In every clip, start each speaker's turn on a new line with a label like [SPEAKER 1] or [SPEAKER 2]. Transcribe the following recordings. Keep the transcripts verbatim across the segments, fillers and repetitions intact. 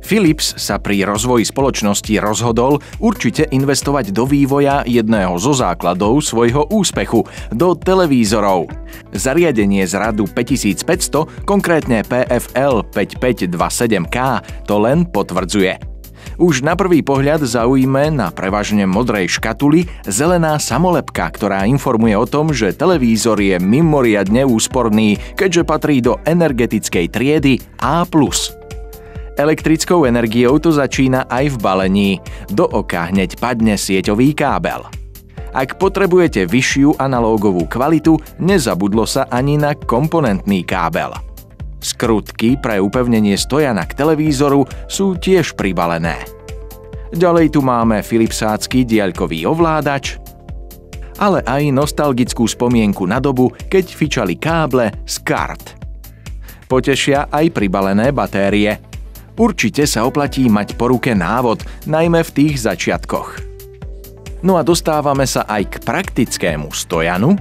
[SPEAKER 1] Philips sa pri rozvoji spoločnosti rozhodol určite investovať do vývoja jedného zo základov svojho úspechu, do televízorov. Zariadenie z radu päťtisícpäťsto, konkrétne P F L päťtisíc päťstodvadsaťsedem K, to len potvrdzuje. Už na prvý pohľad zaujíme na prevažne modrej škatuli zelená samolepka, ktorá informuje o tom, že televízor je mimoriadne úsporný, keďže patrí do energetickej triedy A plus. Elektrickou energiou to začína aj v balení. Do oka hneď padne sieťový kábel. Ak potrebujete vyššiu analógovú kvalitu, nezabudlo sa ani na komponentný kábel. Skrutky pre upevnenie stojana k televízoru sú tiež pribalené. Ďalej tu máme philipsácky diaľkový ovládač, ale aj nostalgickú spomienku na dobu, keď fičali káble z kart. Potešia aj pribalené batérie. Určite sa oplatí mať po ruke návod, najmä v tých začiatkoch. No a dostávame sa aj k praktickému stojanu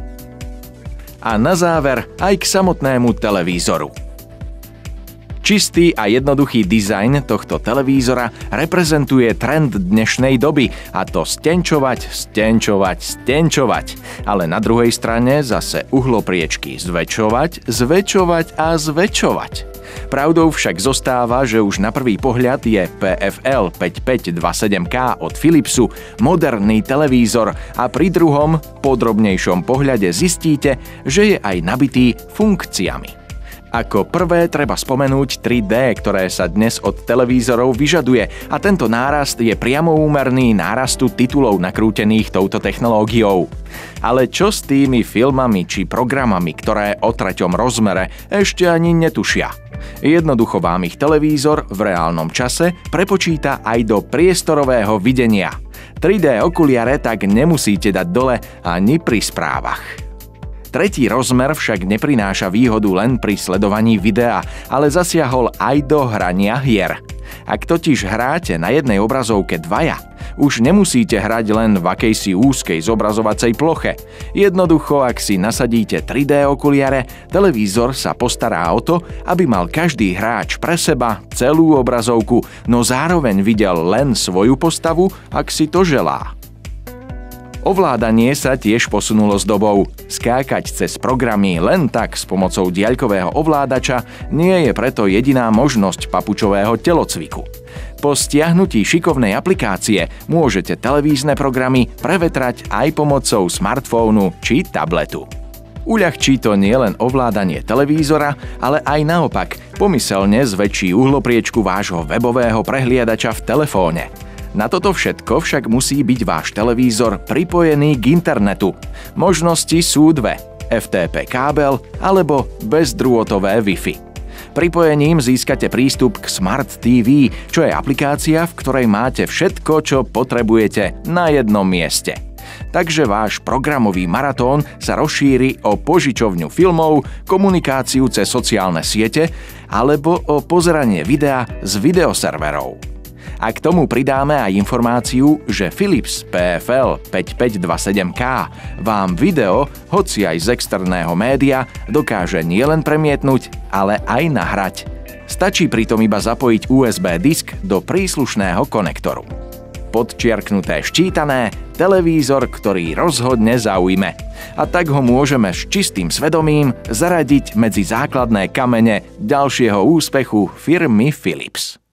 [SPEAKER 1] a na záver aj k samotnému televízoru. Čistý a jednoduchý dizajn tohto televízora reprezentuje trend dnešnej doby, a to stenčovať, stenčovať, stenčovať. Ale na druhej strane zase uhlopriečky zväčšovať, zväčšovať a zväčšovať. Pravdou však zostáva, že už na prvý pohľad je P F L päťtisíc päťstodvadsaťsedem K od Philipsu moderný televízor a pri druhom, podrobnejšom pohľade zistíte, že je aj nabitý funkciami. Ako prvé treba spomenúť tri dé, ktoré sa dnes od televízorov vyžaduje, a tento nárast je priamo úmerný nárastu titulov nakrútených touto technológiou. Ale čo s tými filmami či programami, ktoré o treťom rozmere ešte ani netušia? Jednoducho vám ich televízor v reálnom čase prepočíta aj do priestorového videnia. tri dé okuliare tak nemusíte dať dole ani pri správach. Tretí rozmer však neprináša výhodu len pri sledovaní videa, ale zasiahol aj do hrania hier. Ak totiž hráte na jednej obrazovke dvaja, už nemusíte hrať len v akejsi úzkej zobrazovacej ploche. Jednoducho, ak si nasadíte tri dé okuliare, televízor sa postará o to, aby mal každý hráč pre seba celú obrazovku, no zároveň videl len svoju postavu, ak si to želá. Ovládanie sa tiež posunulo s dobou. Skákať cez programy len tak s pomocou diaľkového ovládača nie je preto jediná možnosť papučového telocviku. Po stiahnutí šikovnej aplikácie môžete televízne programy prevetrať aj pomocou smartfónu či tabletu. Uľahčí to nielen ovládanie televízora, ale aj naopak pomyselne zväčší uhlopriečku vášho webového prehliadača v telefóne. Na toto všetko však musí byť váš televízor pripojený k internetu. Možnosti sú dve: F T P kábel alebo bezdrôtové Wi-Fi. Pripojením získate prístup k Smart tí ví, čo je aplikácia, v ktorej máte všetko, čo potrebujete na jednom mieste. Takže váš programový maratón sa rozšíri o požičovňu filmov, komunikáciu cez sociálne siete alebo o pozeranie videa z videoserverov. A k tomu pridáme aj informáciu, že Philips P F L päťtisíc päťstodvadsaťsedem K vám video, hoci aj z externého média, dokáže nielen premietnuť, ale aj nahrať. Stačí pritom iba zapojiť ú es bé disk do príslušného konektoru. Podčiarknuté ščítané, televízor, ktorý rozhodne zaujme. A tak ho môžeme s čistým svedomím zaradiť medzi základné kamene ďalšieho úspechu firmy Philips.